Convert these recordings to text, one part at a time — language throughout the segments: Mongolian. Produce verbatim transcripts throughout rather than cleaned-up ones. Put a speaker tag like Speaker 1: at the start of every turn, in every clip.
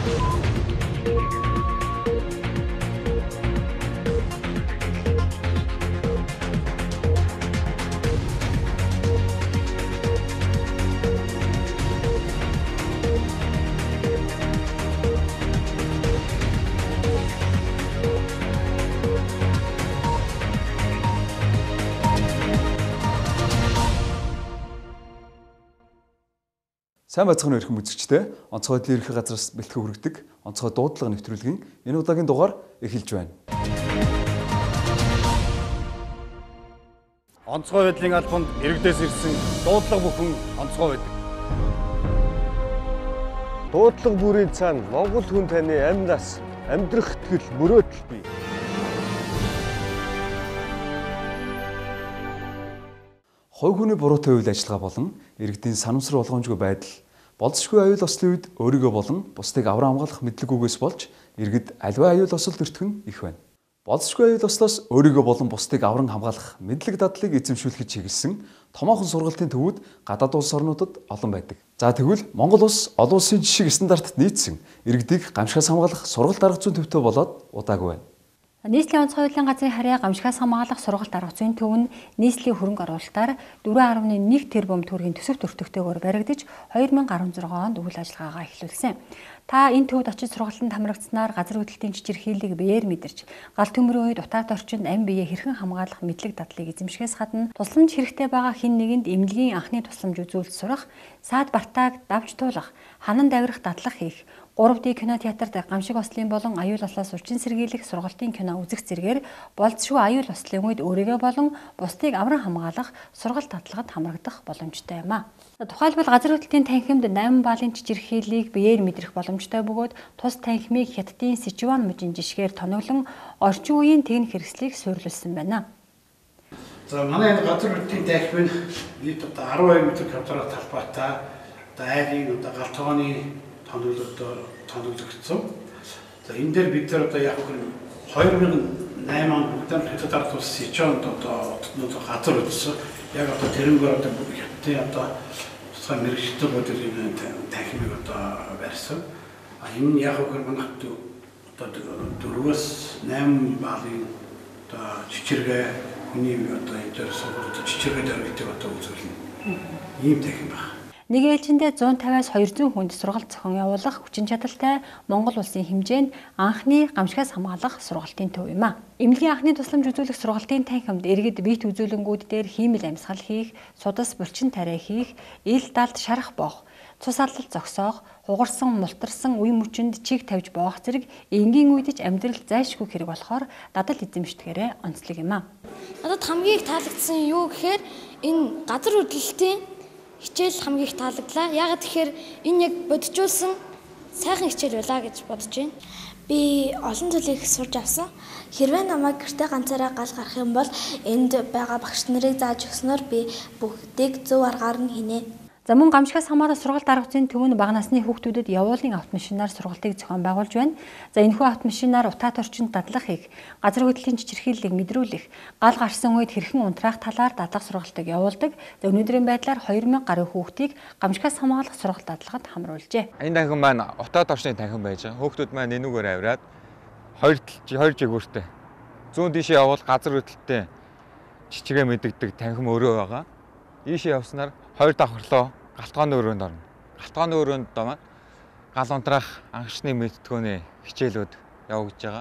Speaker 1: Сайн бацхан өрхөн үзэгчтэй онцгой эдлийн ерхий газраас бэлтгэн хүргэдэг онцгой дуудлага нэвтрүүлгийн энэ удаагийн дугаар эхэлж байна.
Speaker 2: Онцгой эдлийн албанд иргэдээс ирсэн дуудлага бүхэн онцгой байдаг.
Speaker 3: Дуудлага бүрийн цаана Монгол хүн таны амь нас, амьдрах итгэл, мөрөөдөл бий.
Speaker 1: Хувь хүний буруутай үйл ажиллагаа болон иргэдийн санамсар болгоомжгүй байдал болзошгүй аюул ослын үед өөрийгөө болон бусдыг авран хамгаалах мэдлэггүйгээс болж иргэд аливаа аюул осол өртгөн их байна. Болзошгүй аюул ослоос өөрийгөө болон бусдыг авран хамгаалах мэдлэг дадлыг эзэмшүүлэхэд чиглэсэн томоохон сургалтын төвүүд гадаад улс орнуудад олон байдаг. За тэгвэл Монгол улс олон улсын жишг стандартад нийцсэн иргэдийг гамшигаас хамгаалах сургалт арга зүйн төвтэй болоод удаагүй байна.
Speaker 4: Нийслэлийн онцгой эдлийн газрын харьяа гамшигаас хамгаалах сургалт арга зүйн төв нь нийслэлийн хөрөнгө оруулалтаар дөрвөн гаруй нэг тэрбум төгрөгийн төсөв төртөгтэйгээр баригдаж хоёр мянга гаруй зургаан онд үйл ажиллагаагаа эхлүүлсэн. Та энэ төвд очиж сургалтанд хамрагдсанаар газар хөдлөлтийн чичирхийллийг биеэр мэдэрч, гал төмрийн үед утаад орчинд амь биеэ хэрхэн хамгаалах мэдлэг дадлыг эзэмшихээс гадна тусламж хэрэгтэй байгаа хэн нэгэнд эмнэлгийн анхны тусламж үзүүлж сурах, саад бартааг давж туулах, ханан давирах дадлах хийх, гурав ди кино театрт гамшиг ослын болон аюул ослоос урьдчилан сэргийлэх сургалтын кино үзэх зэргээр болзошгүй аюул ослын үед өөрийгөө болон бусдыг авран хамгаалах сургалт дадлагад хамрагдах боломжтой юм а. Тухайлбал газар хөдлөлтийн танхимд найман баалын чичирхийллийг биеэр мэдрэх боломжтой бөгөөд тус танхимыг хятадын Сичуан мужийн жишгээр тоноглон орчин үеийн техник хэрэгслийг суйрлуулсан байна.
Speaker 5: За манай энэ газар хөдлөлтийн танхим нь нийт одоо арван хоёр метр квадрат талбайтай одоо айлын одоо галтгооны тоноглолоор тоноглогдсон. За энэ дээр бид нар одоо яг хоёр мянга найман онд бүгдээр хятад ард улс Сичуанд одоо газар хөдлсөн. Яг одоо тэрнгээр одоо хятадын одоо тусгай мэрэгчлэл бодолын танхимыг одоо барьсан. А энэ нь яг өөр манайд одоо дөрвөөс найман баалын одоо чичиргээ хүний одоо энэ дээр сургууль чичиргээ дөрвөлтийг одоо үзүүлнэ. Ийм танхим байна.
Speaker 4: Нэг ээлжиндээ зуун тавиас хоёр зуун хүнд сургалт зохион явуулах хүчин чадалтай Монгол улсын хэмжээнд анхны гамшигаас хамгаалах сургалтын төв юм а. Эмнэлгийн анхны тусламж үзүүлэх сургалтын танхимд иргэд биет үзүүлэнгүүд дээр хиймэл амьсгал хийх, судас булчин тариа хийх, ил далд шарах боох, цус аллалт зогсоох, хугарсан, мултарсан үе мөчөнд чиг тавьж боох зэрэг энгийн үедж амьдрал зайлшгүй хэрэг болохоор дадал эзэмшдгээрээ онцлог юм а.
Speaker 6: Надад хамгийн их таалагдсан юу гэхээр энэ газар хөдлөлтийн хичээл хамгийн их таалагдлаа. Яагаад тэгэхээр энэ яг бодижуулсан сайхан хичээл байлаа гэж бодож байна. Би олон зүйлийг сурч авсан. Хэрвээ намайг гэртээ ганцаараа гал гарах юм бол энд байгаа багш нарыг зааж өгснөөр би бүгдийг зөв аргаар нь хийнэ.
Speaker 4: За мөн гамшигаас хамгаалах сургалт арга зүйн төв нь бага насны хүүхдүүдэд явуулын автомашинаар сургалтыг зохион байгуулж байна. За энэхүү автомашинаар утаат орчинд дадлах хийх, газар хөдлөлийн чичирхийллийг мэдрүүлэх, гал гарсан үед хэрхэн унтраах талаар дадлах сургалтыг явуулдаг. За өнөөдрийн байдлаар хоёр мянга гаруй хүүхдийг гамшигаас хамгаалах сургалт дадлагад хамруулжээ.
Speaker 7: Энэ танхим маань утаат орчны танхим байж байгаа. Хүүхдүүд маань энүүгээр авираад хоёр хоёр жигүүртэй. Зүүн дишээ явуул газар хөдлөлттэй чичиргээ мэддэг танхим өөрөө байгаа. Ийшээ явснаар хоёр давхарлоо галтгооны өрөөнд орно. Галтгооны өрөөнд доо гал унтраах анхшны мэдтгөөний хичээлүүд явагдаж байгаа.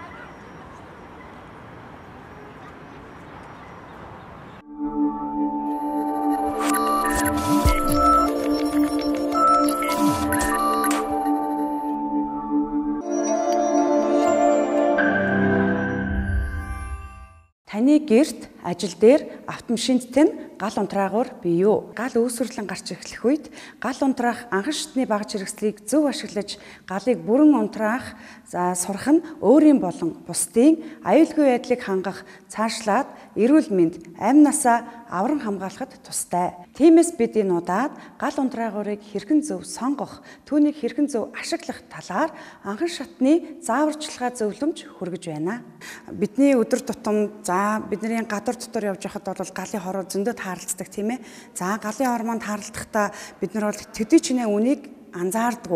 Speaker 8: Таны гэрт, ажил дээр, автомашинд тань гал унтраагуур бий юу? Гал үүсвэрлэн гарч эхлэх үед гал унтраах анхан шатны багж хэрэгслийг зөв ашиглаж галыг бүрэн унтраах, за сурах нь өөрийн болон бусдын аюулгүй байдлыг хангах, цаашлаад эрүүл мэнд, амь насаа авран хамгаалахад тустай. Тиймээс бид энэ удаад гал унтраагуурыг хэрхэн зөв сонгох, түүнийг хэрхэн зөв ашиглах талаар анхан шатны зааварчилгаа зөвлөмж хүргэж байна. Бидний өдөр тутам за бидний гадар дотор явж байхад бол галын хороо зөндөө тааралцдаг тийм ээ. За галын хормонд тааралдахдаа бид нар бол төдий чинээ үнийг анзаардаггүй.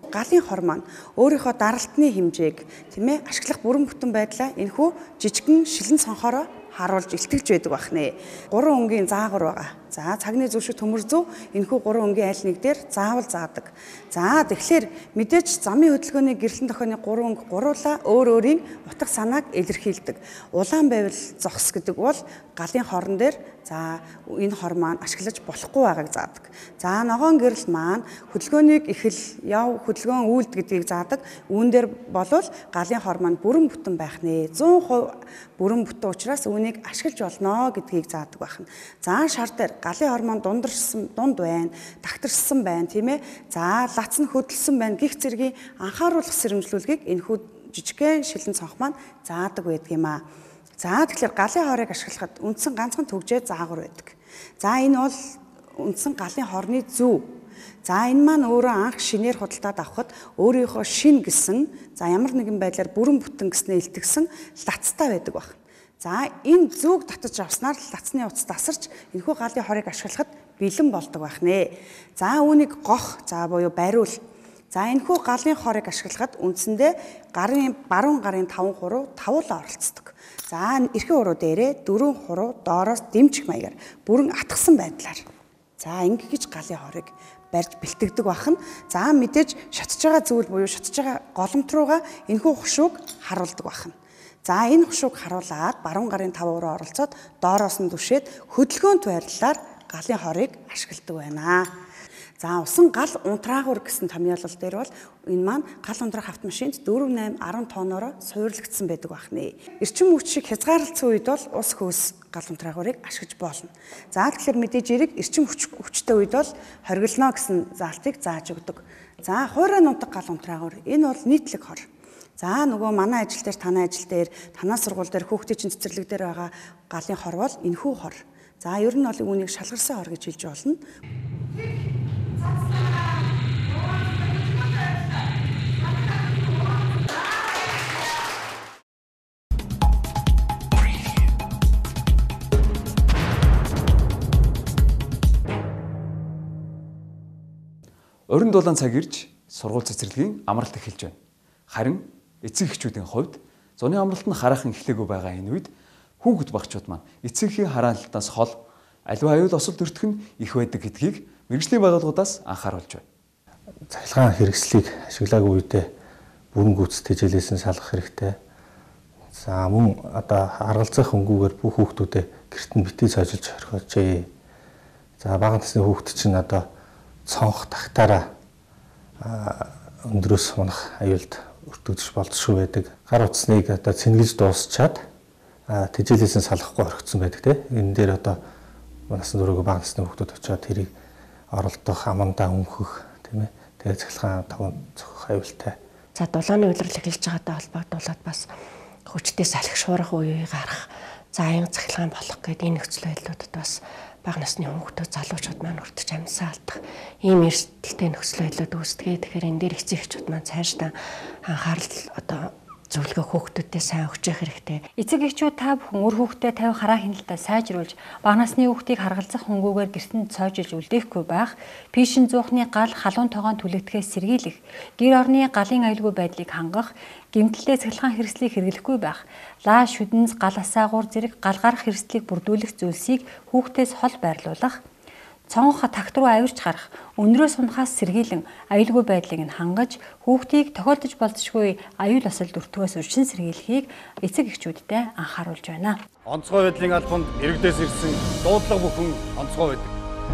Speaker 8: галын хор маань өөрийнхөө даралтны хэмжээг тийм ээ ашиглах бүрэн бүтэн байдлаа энэхүү жижигхэн шилэн цонхороо харуулж илтгэж байдаг бахнэ. Гурван өнгийн заагур байгаа. За цагны зөв шиг төмөр зөв энэхүү гурван өнгийн аль нэг дээр заавал заадаг. За тэгэхээр мэдээж замын хөдөлгөөний гэрэлтэн тохионы гурван өнг гуруула өөр өөрийн утга санааг илэрхийлдэг. Улаан байвал зогс гэдэг бол галын хорон дээр за энэ хор маань ашиглаж болохгүй байгааг заадаг. За ногоон гэрэл маань хөдөлгөөнийг ихэл яв хөдөлгөөн үйлд гэдгийг заадаг. Үүн дээр болвол галын хор маань бүрэн бүтэн байх нэ. зуун хувь бүрэн бүтэн учраас үүнийг ашиглаж болно гэдгийг заадаг байна. За шар дээр галын хор маань дундарсан дунд байна, тагтарсан байна, тийм ээ. За лац нь хөдөлсөн байна гих зэргийн анхааруулах сэрэмжлүүлгийг энэхүү жижигхэн шилэн цонх маань заадаг байдаг юм аа. За тэгэхээр галын хорыг ашиглахад үндсэн ганцхан төгжээ заагур байдаг. За энэ бол үндсэн галын хорны зөв. За энэ маань өөрөө анх шинээр худалдаад авахд өөрийнхөө шин гэсэн за ямар нэгэн байдлаар бүрэн бүтэн гэснээ илтгэсэн лацтай байдаг байна. За энэ зүг татаж авснаар лацны утас тасарч энэхүү галын хорыг ашиглахад бэлэн болдог байх нэ. За үүнийг гох за буюу бариул. За энэхүү галын хорыг ашиглахад үндсэндээ гарын баруун гарын таван хуруу тавуулаа оролцдог. За эрхэн хуруу дээрээ дөрвөн хуруу доороос дэмжих маягаар бүрэн атгсан байдлаар. За ингэж галын хорыг барьж бэлтгэдэг бахан. За мэдээж шатж байгаа зүйл буюу шатж байгаа голомт руугаа энэхүү хушууг харуулдаг бахан. За энэ хушууг харуулад баруун гарын тав уруу оролцоод доороос нь түшээд хөдөлгөөнт байрлалаар галын хорыг ашигладаг байна. За усан гал унтраагур гэсэн томьёолол дээр бол энэ маань гал унтраах автомашинд дөрвөн найм арван тонноороо суурлагдсан байдаг байна. Эрчим хүч шиг хязгаарлалцсан үед бол ус хөөс гал унтраагурыг ашиглаж болно. За тэгэхээр мэдээж эрэг эрчим хүч хүчтэй үед бол хоригдно гэсэн заалтыг зааж өгдөг. За хуурай нутаг гал унтраагур энэ бол нийтлэг хор. За нөгөө манай ажил дээр танай ажил дээр танаа сургууль дээр хүүхдийн чин цэцэрлэг дээр байгаа галын хор бол энэхүү хор. За ер нь бол үүнийг шалгарсан хор гэж хэлж болно.
Speaker 1: Орон дулаан цаг ирж сургууль цэцэрлэгийн амралт эхэлж байна. Харин эцэг эхчүүдийн хувьд зуны амралт нь хараахан эхлэегүй байгаа энэ үед хүүхэд багчууд маань эцэгхийн хараалтаас хол аливаа аюул осолд өртөх нь их байдаг гэдгийг мэргэжлийн байгууллагуудаас анхааруулж байна.
Speaker 9: Цахилгаан хэрэгслийг ашиглаагүй үедээ бүрэн гүйцэд хичээлээс нь салгах хэрэгтэй. За мөн одоо харгалзах хөнгүүгээр бүх хүүхдүүдэд гэрт нь битгий цажилж орхиожээ. За бага насны хүүхд чинь одоо цонх тагтаараа өндрөөс унах аюулд өртөгдөж болцсохгүй байдаг. Гар утасныг одоо цэнгэлж дуусчаад тэжээлээс нь салгахгүй орхигдсон байдаг тийм. Энэ дээр одоо насны дөрөв бага насны хүүхдүүд очиод тэрийг оролдох, амандаа өмхөх тийм ээ. Тэгээд цахилгаан таван цохих аюултай.
Speaker 10: За дулааны улирал эхэлж байгаатай холбогдуулаад бас хүчтэй салхи шуурах үеийг гарах, за аян цахилгаан болох гэдэг энэ нөхцөл байдлуудад бас бага насны хүүхдүүд залуучууд маань өртөж амьсаа алдах ийм эрсдэлтэй нөхцөл байдлууд үүсдэг. Тэгэхээр энэ дээр эцэг эхчүүд маань цаашдаа анхаарал одоо зөвлөгөө хүүхдүүдэд сайн өгч явах хэрэгтэй.
Speaker 4: Эцэг эхчүүд та бүхэн өр хүүхдэд тавь хараа хяналтаа сайжруулж бага насны хүүхдийг харгалзах хөнгүүгээр гэртэнд цоожиж үлдээхгүй байх, пишин зуухны гал халуун тогоон түлэгдэхээс сэргийлэх, гэр орны галын аюулгүй байдлыг хангах, гэмтэлтэй цахилгаан хэрэгслийг хэрэглэхгүй байх, лаа шүдэнц гал асаагуур зэрэг гал гарах хэрэгслийг бүрдүүлэх зүйлсийг хүүхдээс хол байрлуулах, цонх тагт руу авирч гарах, өнрөөс унахаас сэргийлэн аюулгүй байдлыг нь хангаж хүүхдийг тохиолдож болзошгүй аюул осолд өртгөөс урьдчилан сэргийлэхийг эцэг эхчүүдтэй анхааруулж байна.
Speaker 2: Онцгой байдлын албанд иргэдээс ирсэн дуудлага бүхэн онцгой байдаг.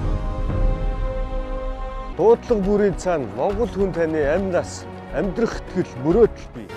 Speaker 3: Дуудлага бүрийн цаана Монгол хүн таны амь нас, амьдрах итгэл, мөрөөдөл бий.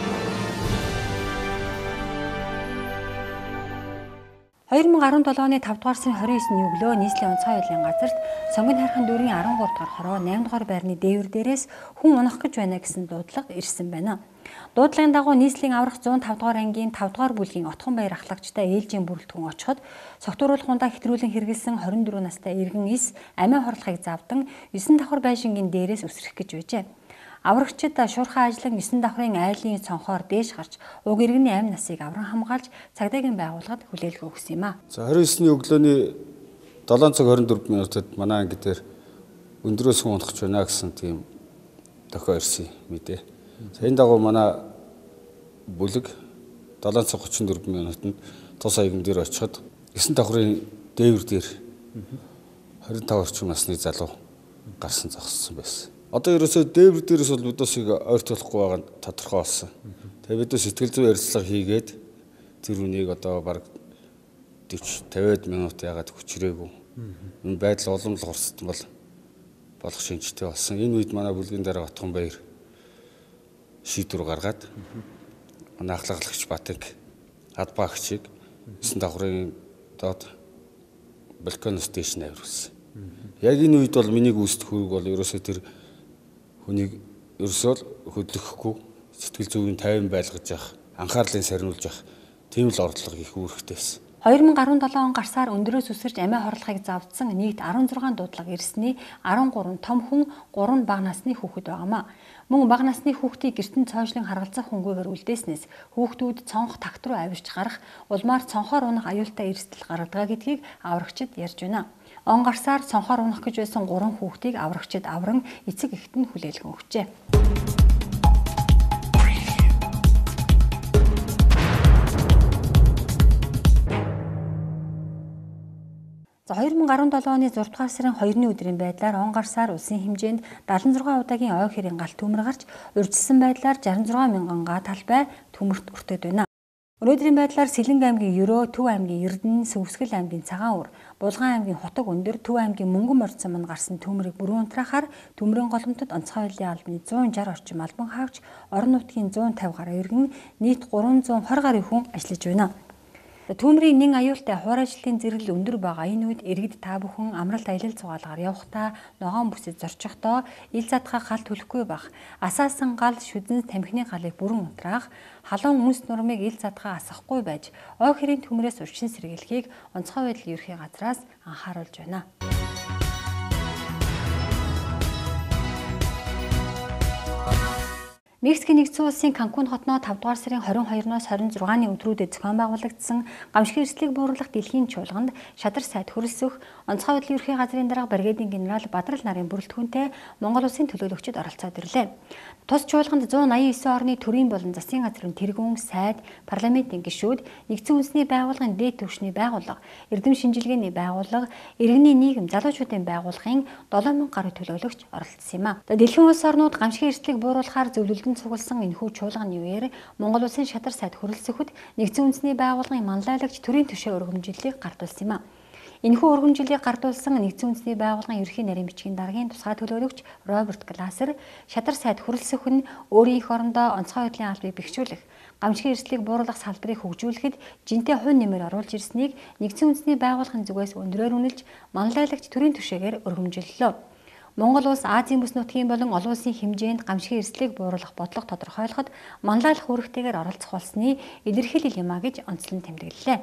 Speaker 4: хоёр мың арван долоо оны тавд дугаар сарын хорин есний өглөө нийслэлийн онцгой байдлын газарт сонгон хайрхан дүүргийн арван гурав дахь хороо найман дугаар байрны дээвэр дээрээс хүн унах гэж байна гэсэн дуудлага ирсэн байна. Дуудлагын дагуу нийслэлийн аврах зуун тавд дугаар ангийн тавд дугаар бүлгийн Отхон баяр ахлагчтай ээлжийн бүрэлдэхүүн очиход согтууруулах ундаа хэтрүүлэн хэрэгэлсэн хорин дөрвөн настай иргэн ис амиа хорлохыг завдан есөн давхар байшингийн дээрээс үсрэх гэж байжээ. Аврагчид шуурхай ажлан есөн давхрын айлын цонхоор дээш гарч уг иргэний амь насыг авран хамгаалж цагдаагийн байгууллагад хүлээлт өгсөн юм а.
Speaker 11: За хорин есний өглөөний долоон цаг хорин дөрвөн минутад манай анги дээр өндрөөс хүн унах гэж байна гэсэн тийм дохио ирсэн мэдээ. За энэ дагуу манай бүлэг долоон цаг гучин дөрвөн минутанд тус аяган дээр очиход есөн давхрын дээвэр дээр хорин тав орчим насны залуу гарсан зогссон байсан. Одоо ерөөсөө дээвэр дээрээс бол бидөөсийг ойртуулахгүй байгаа нь тодорхой болсон. Тэгээ бид сэтгэл зүйн ярилцлага хийгээд тэр үнийг одоо бараг forty fifty минут ягаад хүчрээгүй. Энэ байдал уламжлал хурцсан бол болох шинжтэй болсон. Энэ үед манай бүлгийн дараа Отгон баяр шийдвэр гаргаад манай ахлаглагч Батинг Адбаагчийг есөн давхрын доод балкон стейшн авируулсан. Яг энэ үед бол миний гүйцэтгэх үүрэг бол ерөөсөө тэр хүнийг ерөөсөө хөдлөхгүй сэтгэл зүйн тайван байлгаж явах, анхаарлыг сарниулж явах тийм л орлого их үүрэгтэй байсан.
Speaker 4: two thousand seventeen он гарсаар өндөрөөс үсэрч амиа хорлохыг завдсан нийт sixteen дуудлага ирсний thirteen том хүн, three бага насны хүүхэд байгаамаа. Мөн бага насны хүүхдийг гэртэн цоожлон харгалзах хөнгөөр үлдээснээс хүүхдүүд цонх тагт руу авирч гарах, улмаар цонхоор унах аюултай эрсдэл гаргадаг гэдгийг аврагчид ярьж байна. Он гарсаар цонхоор унах гэж байсан three хүүхдийг аврагчид авран эцэг эхт нь хүлээлгэн өгчээ. За two thousand seventeen оны six дугаар сарын two-ны өдрийн байдлаар он гарсаар улсын хэмжээнд seventy-six удаагийн ой хэрийн галт төмөр гарч урьдчилсан байдлаар sixty-six мянган га талбай төмөрт өртөд байна. Өнөөдрийн байдлаар Сэлэнг аймгийн Ерөө, Төв аймгийн Эрдэнэ, Сүвсгэл аймгийн Цагаан уур, Булган аймгийн Хотог өндөр, Төв аймгийн Мөнгөн морьцсон манд гарсан төмөрийг бүрэн унтраахаар төмрийн голомтод онцгой хуулийн албаны one sixty орчим албан хаагч, орон нутгийн one fifty гаруй иргэн, нийт three hundred twenty гаруй хүн ажиллаж байна. Төмрийн нэн аюултай хуур ажлын зэрэглэл өндөр байгаа энэ үед иргэд та бүхэн амралт аялал цугаалгаар явахдаа ногоон бүсэд зорчихдоо ил задгаа гал төлөхгүй байх. Асаасан гал шүдэн тамхины галыг бүрэн унтраах, халуун үнс нурмыг ил задгаа асахгүй байж, ой хэрийн төмрөөс урьдчилан сэргийлэхийг онцгой байдлын ерхий газраас анхааруулж байна. Мексикийн нэгдсэн улсын Канкун хотноо five дугаар сарын twenty-two-ноос twenty-six-ны өдрүүдэд зохион байгуулагдсан гамшигын эрсдлийг бууруулах дэлхийн чуулганд шадар сайд хөрөлсөх онцгой байдлын ерхий газрын дарга бригадийн генерал Бадрал нарын бүрэлдэхүүнтэй Монгол улсын төлөөлөгчид оролцоод ирлээ. Тус чуулганд one eighty-nine орны төрийн болон засгийн газрын тэргүүн, сайд, парламентын гишүүд, нэгдсэн үндэсний байгууллагын дээд түвшний байгууллага, эрдэм шинжилгээний байгууллага, иргэний нийгэм, залуучуудын байгууллагын seven thousand гаруй төлөөлөгч оролцсон юм а. Дэлхийн улс орнууд гамшигын эрсдлийг бууруулахаар зөвлөлдөн цугласан энэхүү чуулганы үеэр Монгол улсын шадар сайд хөрөлсөхөд нэгдсэн үндэсний байгууллагын манлайлагч төрийн түвшээ өргөмжиллийг гардуулсан юм а. Энэхүү өргөмжилийг гардуулсан нэгдсэн үндэсний байгууллагын ерхий нарийн бичгийн даргын тусгай төлөөлөгч Роберт Глассер шадар сайд хөрөлсөх нь өөрийн эх орондоо онцгой байдлын албыг бэхжүүлэх, гамшигын эрсдлийг бууруулах салбарыг хөгжүүлэхэд жинтэй хувь нэмэр оруулж ирснийг нэгдсэн үндэсний байгууллагын зүгээс өндрөөр үнэлж манлайлагч төрийн түвшээгээр өргөмжиллөө. Монгол улс Азийн бүс нутгийн болон олон улсын хэмжээнд гамшигын эрсдлийг бууруулах бодлого тодорхойлоход манлайлах үүрэгтэйгээр оролцох болсны илэрхийлэл юм а гэж онцлон тэмдэглэлээ.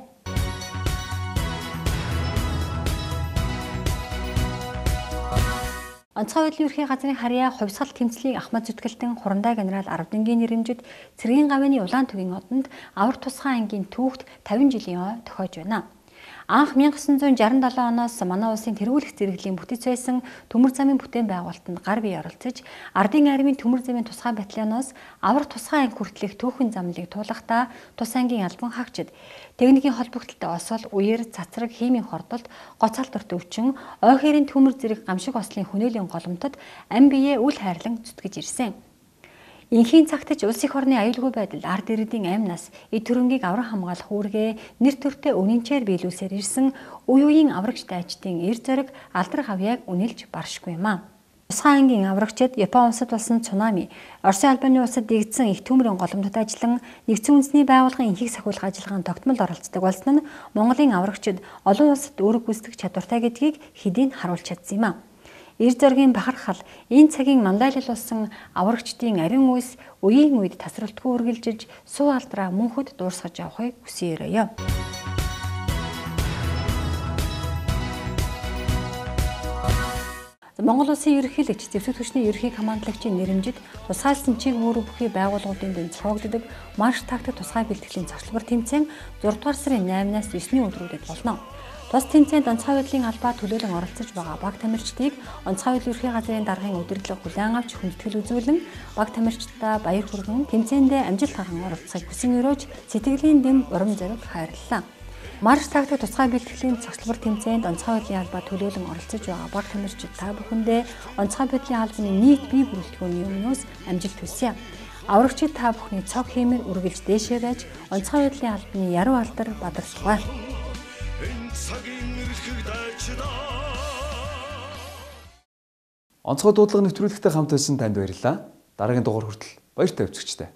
Speaker 4: Онцгой байдлын ерхий газрын харьяа хувьсгал тэмцлийн Ахмад Зүтгэлтэн Хурандаа генерал Аравдангийн нэрэмжит Цэргийн гавьяаны улаан төвийн одонд авар тусгай ангийн түүхт fifty жилийн ой тохиож байна. Анх nineteen sixty-seven оноос манай улсын тэргүүлэх зэрэглэлийн бүтэц байсан төмөр замын бүтээн байгуулалтанд гар бие оролцож, ардын армийн төмөр замын тусгай батальоноос авар тусгай анги хүртэлх түүхэн замлыг туулахдаа тус ангийн албан хаагчид техникийн холбогдолтой осол, үер, цацраг, химийн хордолт, гоцаалтурт өвчин, ой хэрийн төмөр зэрэг гамшиг ослын хүнээлийн голомтод ам биеэ үл хайрлан зүтгэж ирсэн. Инхийн цагтч улс их орны аюулгүй байдал, ард иргэдийн амь нас, эд төрөнгийг аврах хамгаалах үүргээ нэр төртэй үнэнчээр биелүүлсээр ирсэн үе үеийн аврагч дайчдын эр зориг алдрах авьяаг үнэлж баршгүй юм а. Тусгай ангийн аврагчид Япон улсад болсон цунами, Оросын албаны улсад дэгдсэн их төмрийн голомтод ажиллан нэгдсэн үндэсний байгууллагын инхийг сахиулах ажиллагаанд тогтмол оролцдог болсон нь Монголын аврагчид олон улсад үүрэг гүйцэтгэх чадвартай гэдгийг хэдийн харуулж чадсан юм а. Эр зоригийн бахархал энэ цагийн манлайлал болсон аврагчдын ариун үс үеийн үед тасралтгүй үргэлжилж суу алдраа мөнхөд дуурсгаж явахыг хүсье. Монгол улсын ерөнхийлөгч зэвсэг түвшний ерөнхий командлагчийн нэрэмжит тусгайлсан чиг үүрэг бүхий байгууллагуудын дэнд цогцолдог марш тактик тусгай бэлтгэлийн цогцлбор тэмцээн six дугаар сарын eight-наас nine өдрүүдэд болно. Тус тэмцээнд онцгой байдлын албаа төлөөлөн оролцож байгаа баг тамирчдыг онцгой байдлын ерхий газрын даргын удирдлага хүлээн авч хүндэтгэл үзүүлэн баг тамирчдаа баяр хүргэн тэмцээндээ амжилт гарган оролцохыг хүсэн өрөөж сэтгэлийн дэм урам зориг хайрлаа. Марш тактик тусгай бэлтгэлийн цогцлбор тэмцээнд онцгой байдлын албаа төлөөлөн оролцож байгаа баг тамирчид та бүхэндээ онцгой байдлын албаны нийт бие бүрэлдэхүүний өмнөөс амжилт хүсье. Аврагчид та бүхний цог хиймэр үргэлж дээшээ байж онцгой байдлын албаны яруу алдар бадарсгай.
Speaker 1: Онцгой дуудлага нэвтрүүлэгтэй хамт байсан танд баярлалаа. Дараагийн дугаар хүртэл баяртай өвчгчтэй.